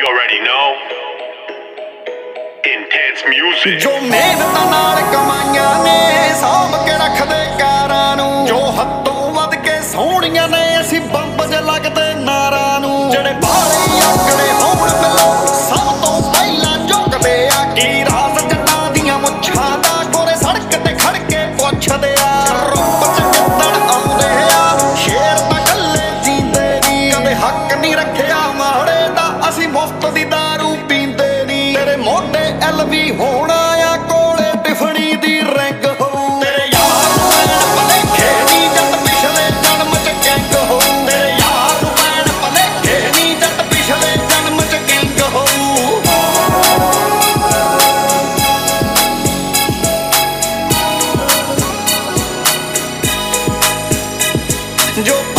already know. Intense music. जो मेहनत नाल कमाईਆਂ ने सांभ के रखदे कारां नूं जो हत्तों वध के सोहणीਆਂ ने असीं बंब ज लगदे नारां नूं ਜਿਹੜੇ ਬਾਲੇ ਆਕੜੇ ਹੋਣ ਮਿਲੋ ਸਭ ਤੋਂ ਪਹਿਲਾਂ ਝੁਕਦੇ ਆ ਕੀ ਰਾਜ਼ ਜੱਟਾਂ ਦੀਆਂ ਮੁੱਛਾਂ ਦਾ ਗੋਰੇ ਸੜਕ ਤੇ ਖੜ ਕੇ ਪੁੱਛਦੇ ਆ ਰੂਪ ਚ ਕਿੱਦਣ ਆਉਂਦੇ ਆ ਸ਼ੇਰ ਤਾਂ ਗੱਲੇ ਜੀਂਦੇ ਨੀ ਕਦੇ ਹੱਕ ਨਹੀਂ ਰੱਖਿਆ ਮਾੜੇ ਦਾ ਅਸੀਂ ਮੁਫਤ ਦੀ ਦਾਰੂ ਪੀਂਦੇ ਨੀ ਤੇਰੇ ਮੋਢੇ LV ਹੋਣਾ ਆ ਕੋਲੇ ਟਿਫਣੀ ਦੀ ਰਿੰਗ ਹੋਊ ਤੇਰੇ ਯਾਰ ਨੂੰ ਪੈਣ ਭਲੇਖੇ ਨੀ ਜੱਟ ਪਿਛਲੇ ਜਨਮ ਚ ਗੈਂਗ ਹੋਊ ਤੇਰੇ ਯਾਰ ਨੂੰ ਪੈਣ ਭਲੇਖੇ ਨੀ ਜੱਟ ਪਿਛਲੇ ਜਨਮ ਚ ਗੈਂਗ ਹੋਊ ਜੋ